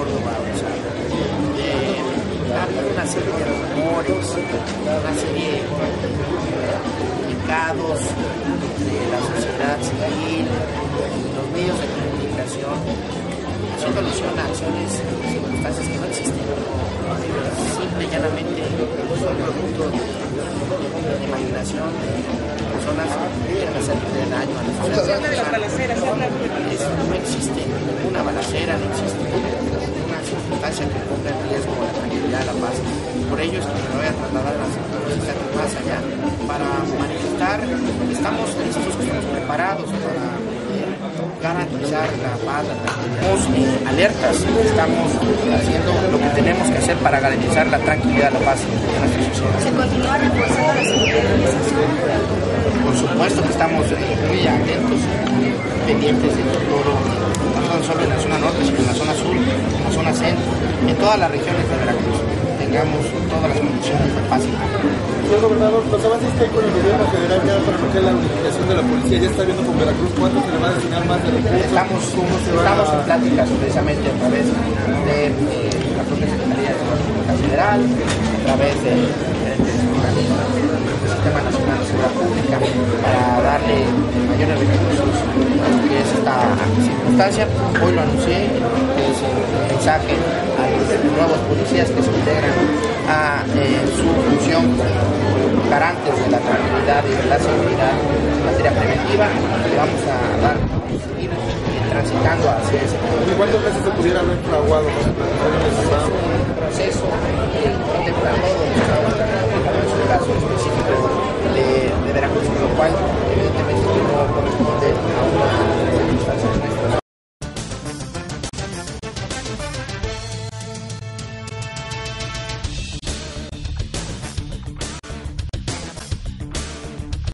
Córdoba, o sea, ha habido una serie de rumores, una serie de comunicados de la sociedad civil, los medios de comunicación, haciendo alusión a acciones y circunstancias que no existen. Simple y llanamente son producto de imaginación de personas que quieren hacerle daño a la sociedad. De las balaceras, No existe ninguna balacera, no existe ninguna circunstancia que ponga en riesgo la tranquilidad, la paz. Por ello es que me voy a trasladar a las circunstancias más allá para manifestar que estamos listos, que estamos preparados para garantizar la paz, la tranquilidad. Estamos alertas, estamos haciendo lo que tenemos que hacer para garantizar la tranquilidad, la paz de nuestra sociedad. ¿Se continúa reforzando la seguridad de esa zona? Por supuesto que estamos muy atentos, pendientes de todo, no solo en la zona norte, sino en la zona sur, en la zona centro, en todas las regiones de Veracruz, tengamos todas las condiciones de paz y tranquilidad. Señor gobernador, los avances que hay con el gobierno federal ya para lo que es la unificación de la policía, ya está viendo con Veracruz cuánto se le va a destinar más de recursos. Estamos en pláticas precisamente a través de la propia Secretaría de Seguridad Federal, a través de diferentes organismos del Sistema Nacional de Seguridad Pública, para darle mayores recursos a lo que es esta circunstancia. Hoy lo anuncié, que es el mensaje a los nuevos policías que se integran a su función garantes de la tranquilidad y de la seguridad en materia preventiva. Le vamos a dar seguir transitando hacia ese ¿Y cuántos meses se pudiera haber fraguado? proceso que contempla todo